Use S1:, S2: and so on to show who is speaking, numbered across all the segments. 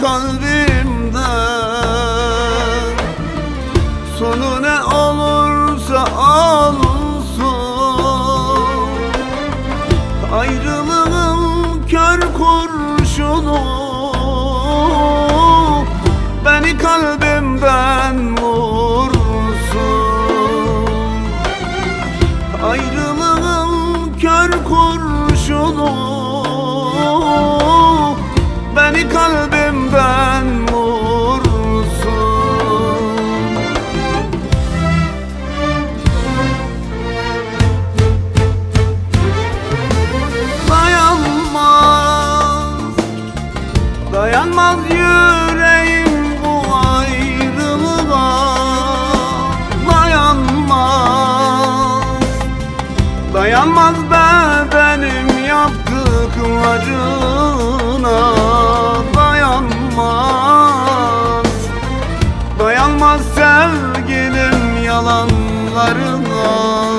S1: kalbimden. Sonu ne olursa olsun, ayrılığın kör kurşunu beni kalbimden vursun. Ayrılığın kör kurşunu beni kalbimden vursun. Dayanmaz yüreğim bu ayrılığa, dayanmaz. Dayanmaz benim yaptıklarına, dayanmaz. Dayanmaz sevgilim yalanlarına,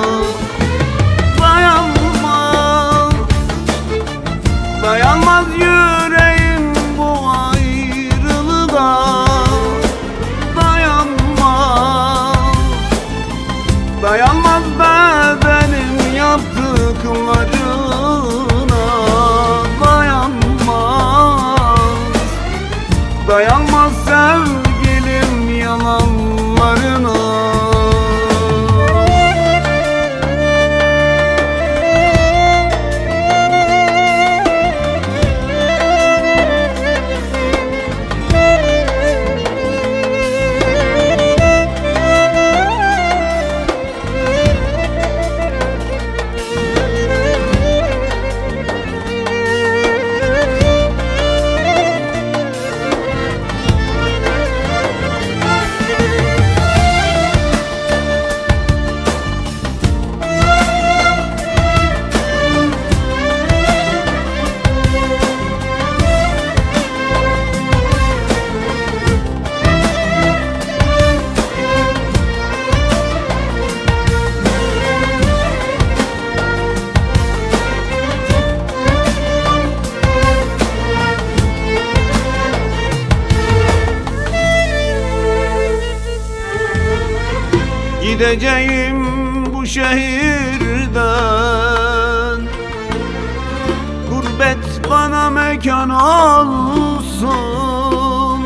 S1: dayanmaz. Dayanmaz yüreğim bu ayrılığa, dayanmaz. Dayanmaz benim yaptıklarına, dayanmaz. Dayanmaz sevgilim yalanlarına. Gideceğim bu şehirden, gurbet bana mekan olsun.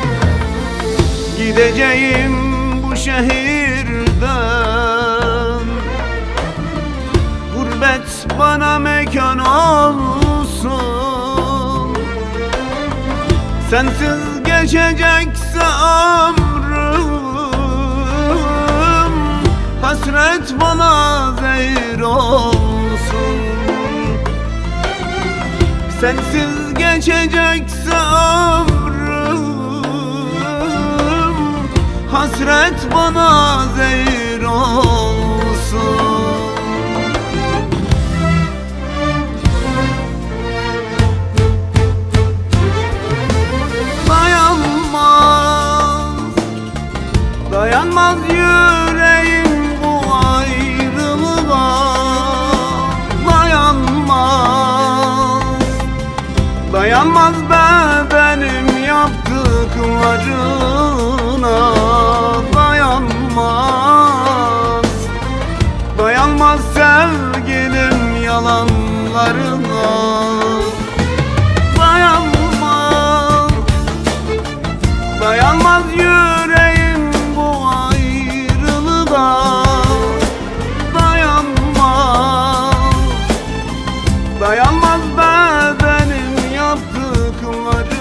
S1: Gideceğim bu şehirden, gurbet bana mekan olsun. Sensiz geçecekse ömrüm, hasret bana zehir olsun. Sensiz geçecekse ömrüm, hasret bana zehir olsun. Dayanmaz, dayanmaz yüreğim bu ayrılığa, dayanmaz. Dayanmaz benim yaptıklarına, dayanmaz. Dayanmaz sevgilim yalanlarına, dayanmaz. Dayanmaz yüreğim bu ayrılığa, dayanmaz. Dayanmaz benim yaptıklarım.